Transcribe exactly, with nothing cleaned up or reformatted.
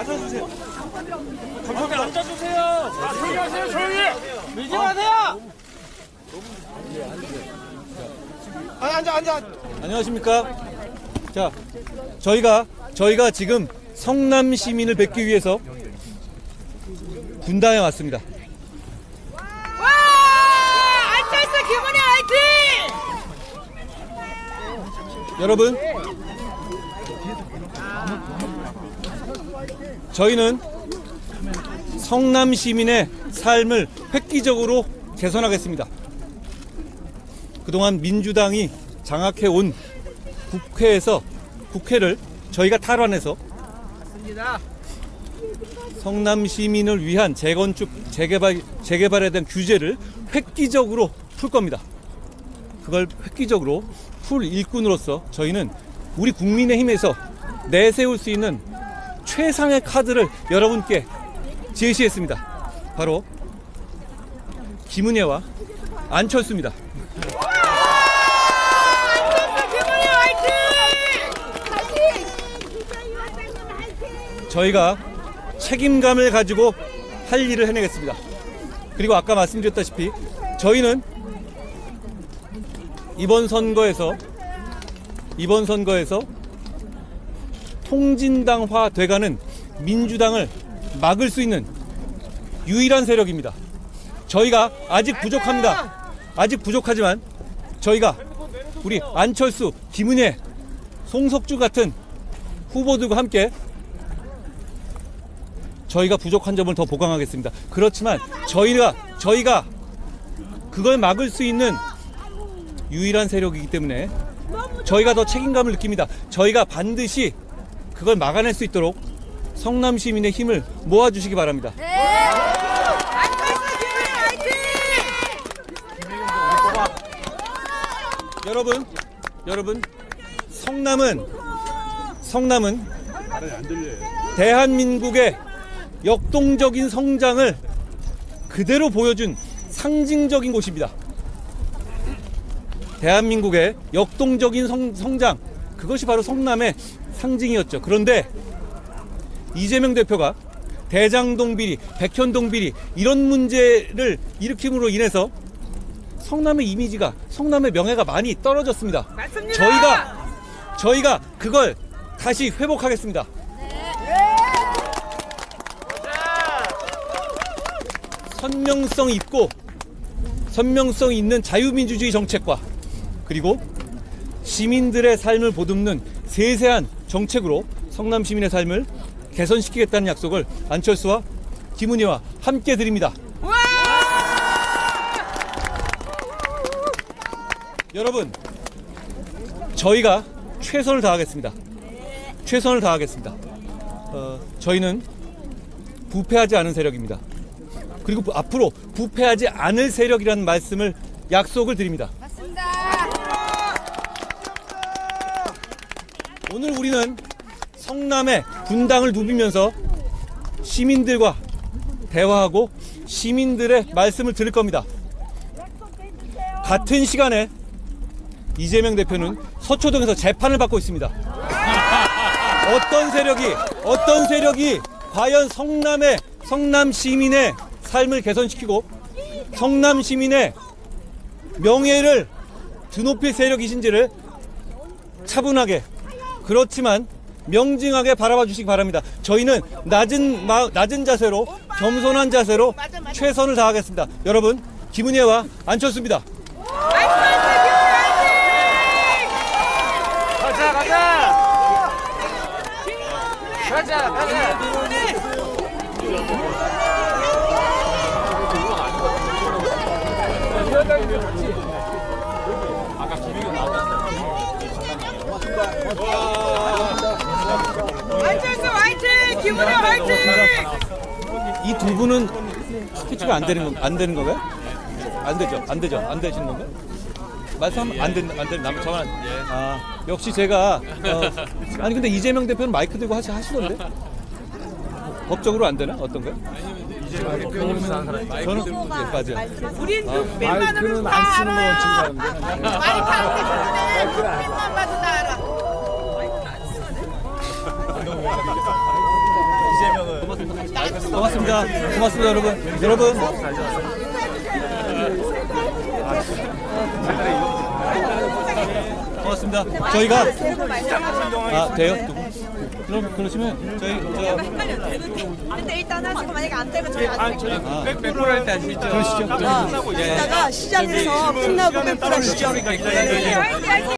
앉아주세요. 감사합니다. 앉아주세요. 아, 조용히 하세요, 조용히. 밀지 마세요. 아, 앉아, 앉아. 안녕하십니까. 자, 저희가, 저희가 지금 성남 시민을 뵙기 위해서 분당에 왔습니다. 와! 안철수 기분이 화이팅! 여러분, 저희는 성남 시민의 삶을 획기적으로 개선하겠습니다. 그동안 민주당이 장악해온 국회에서 국회를 저희가 탈환해서 성남 시민을 위한 재건축, 재개발, 재개발에 대한 규제를 획기적으로 풀 겁니다. 그걸 획기적으로 풀 일꾼으로서 저희는 우리 국민의힘에서 내세울 수 있는 최상의 카드를 여러분께 제시했습니다. 바로 김은혜와 안철수입니다. 저희가 책임감을 가지고 할 일을 해내겠습니다. 그리고 아까 말씀드렸다시피 저희는 이번 선거에서 이번 선거에서 통진당화 돼가는 민주당을 막을 수 있는 유일한 세력입니다. 저희가 아직 부족합니다. 아직 부족하지만 저희가 우리 안철수, 김은혜, 송석주 같은 후보들과 함께 저희가 부족한 점을 더 보강하겠습니다. 그렇지만 저희가 저희가 그걸 막을 수 있는 유일한 세력이기 때문에 저희가 더 책임감을 느낍니다. 저희가 반드시 그걸 막아낼 수 있도록 성남 시민의 힘을 모아주시기 바랍니다. 네! 안철수 기분이 화이팅! 여러분, 여러분, 성남은 성남은 대한민국의 역동적인 성장을 그대로 보여준 상징적인 곳입니다. 대한민국의 역동적인 성, 성장, 그것이 바로 성남의 상징이었죠. 그런데 이재명 대표가 대장동 비리, 백현동 비리 이런 문제를 일으킴으로 인해서 성남의 이미지가, 성남의 명예가 많이 떨어졌습니다. 맞습니다. 저희가 저희가 그걸 다시 회복하겠습니다. 선명성 있고 선명성 있는 자유민주주의 정책과 그리고 시민들의 삶을 보듬는 세세한 정책으로 성남 시민의 삶을 개선시키겠다는 약속을 안철수와 김은혜와 함께 드립니다. 여러분, 저희가 최선을 다하겠습니다. 최선을 다하겠습니다. 어, 저희는 부패하지 않은 세력입니다. 그리고 부, 앞으로 부패하지 않을 세력이라는 말씀을 약속을 드립니다. 맞습니다. 오늘 우리는 성남의 분당을 누비면서 시민들과 대화하고 시민들의 말씀을 들을 겁니다. 같은 시간에 이재명 대표는 서초동에서 재판을 받고 있습니다. 어떤 세력이 어떤 세력이 과연 성남의 성남 시민의 삶을 개선시키고 성남 시민의 명예를 드높일 세력이신지를 차분하게, 그렇지만 명징하게 바라봐 주시기 바랍니다. 저희는 낮은 마, 낮은 자세로, 겸손한 자세로 최선을 다하겠습니다. 여러분, 김은혜와 안철수입니다. 가자, 가자. 가자, 가자. 아까 김희경 나왔다. 안철수 화이팅! 김은혜 화이팅! 이 두 분은 스케치가 안 되는 건 안 되는 건가요? 안 되죠, 안 되죠, 안 되시는 건가요? 말씀하면 안 된다, 안 된다. 저만 아 역시 제가 어, 아니 근데 이재명 대표는 마이크 들고 하시 하시던데 법적으로 안 되나 어떤가요? 이재명 대표님 사는 사람 저는 예, 맞아요. 우린 아, 웬만하면 다 안 쓰는 알아. 건 지금 마이크 안 쓰는데 웬만 봐도 다 알아. 이재명 고맙습니다. 고맙습니다, 여러분. 여러분. 고맙습니다. 저희가 아 돼요? 그럼 그러시면 저희 저 근데 일단 하시고 만약에 안 되면 저희 안 돼요. 백프로 할때 아시죠? 그러시죠. 이따가 시장에서 끝나고 백불 하시죠. 화이팅 화이팅!